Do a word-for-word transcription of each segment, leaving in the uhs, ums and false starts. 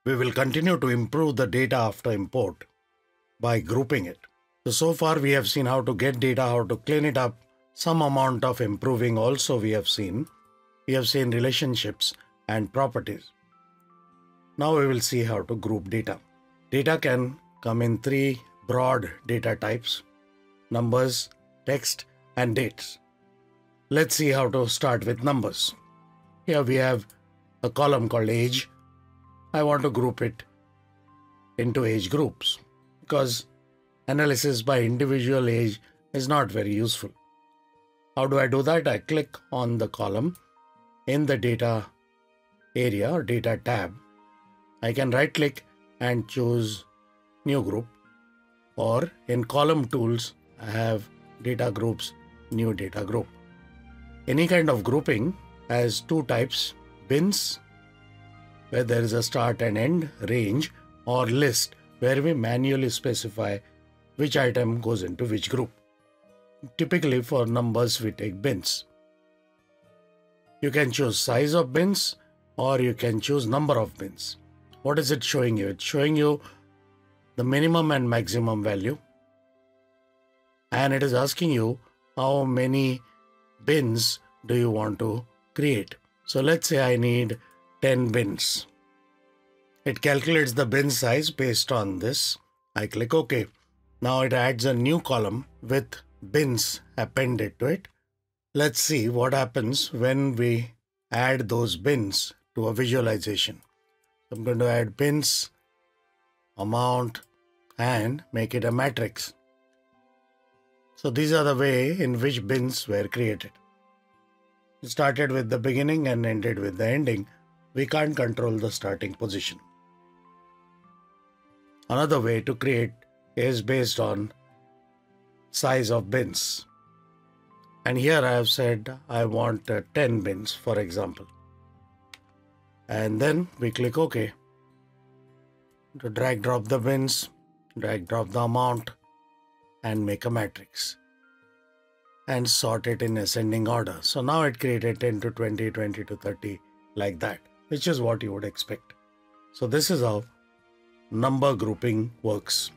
We will continue to improve the data after import by grouping it. So, so far we have seen how to get data, how to clean it up, some amount of improving also we have seen. We have seen relationships and properties. Now we will see how to group data. Data can come in three broad data types: numbers, text, and dates. Let's see how to start with numbers. Here we have a column called age. I want to group it into age groups because analysis by individual age is not very useful. How do I do that? I click on the column in the data area or data tab. I can right click and choose new group, or in column tools I have data groups, new data group. Any kind of grouping has two types: bins, where there is a start and end range, or list, where we manually specify which item goes into which group. Typically for numbers we take bins. You can choose size of bins or you can choose number of bins. What is it showing you? It's showing you the minimum and maximum value, and it is asking you how many bins do you want to create. So let's say I need ten bins. It calculates the bin size based on this. I click OK. Now it adds a new column with bins appended to it. Let's see what happens when we add those bins to a visualization. I'm going to add bins, amount, and make it a matrix. So these are the way in which bins were created. It started with the beginning and ended with the ending. We can't control the starting position. Another way to create is based on size of bins. And here I have said I want uh, ten bins, for example. And then we click OK. To drag drop the bins, drag drop the amount, and make a matrix. And sort it in ascending order. So now it created ten to twenty, twenty to thirty, like that, which is what you would expect. So this is how number grouping works.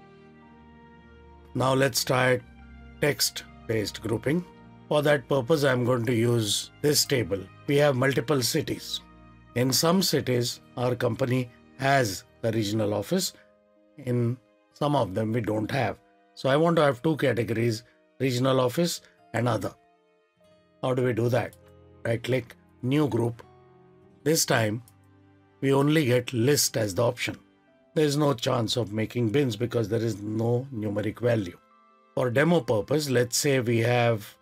Now let's try text-based grouping. For that purpose, I'm going to use this table. We have multiple cities. In some cities, our company has a regional office. In some of them, we don't have. So I want to have two categories: regional office and other. How do we do that? Right click, new group. This time, we only get list as the option. There is no chance of making bins because there is no numeric value. For demo purpose, let's say we have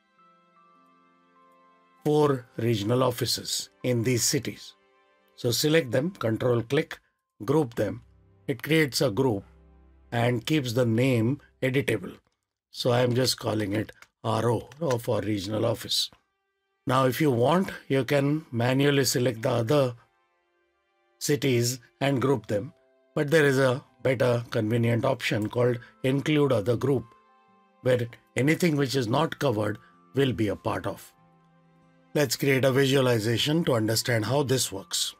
four regional offices in these cities. So select them, control click, group them. It creates a group and keeps the name editable. So I am just calling it R O for regional office. Now if you want, you can manually select the other cities and group them. But there is a better convenient option called include other group, where anything which is not covered will be a part of. Let's create a visualization to understand how this works.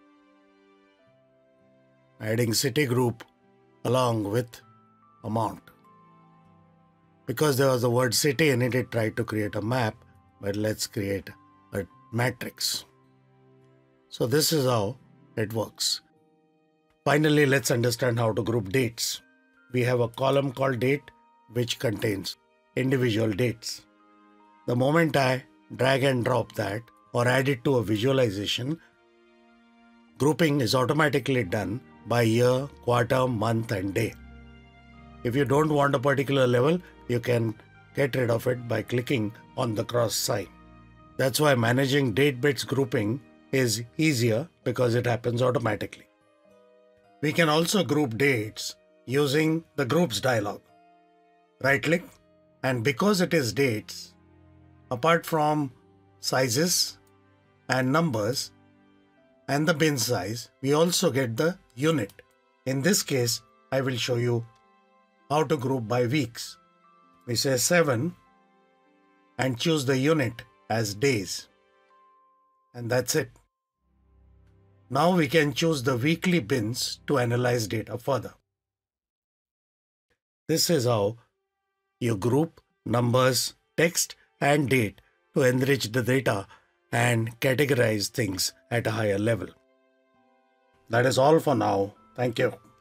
Adding city group along with amount. Because there was the word city in it, it tried to create a map, but let's create a matrix. So this is how it works. Finally, let's understand how to group dates. We have a column called date, which contains individual dates. The moment I drag and drop that or add it to a visualization, grouping is automatically done by year, quarter, month, and day. If you don't want a particular level, you can get rid of it by clicking on the cross sign. That's why managing date bits grouping is easier, because it happens automatically. We can also group dates using the groups dialog. Right click, and because it is dates, apart from sizes and numbers and the bin size, we also get the unit. In this case, I will show you how to group by weeks. We say seven and choose the unit as days. And that's it. Now we can choose the weekly bins to analyze data further. This is how you group numbers, text, and date to enrich the data and categorize things at a higher level. That is all for now. Thank you.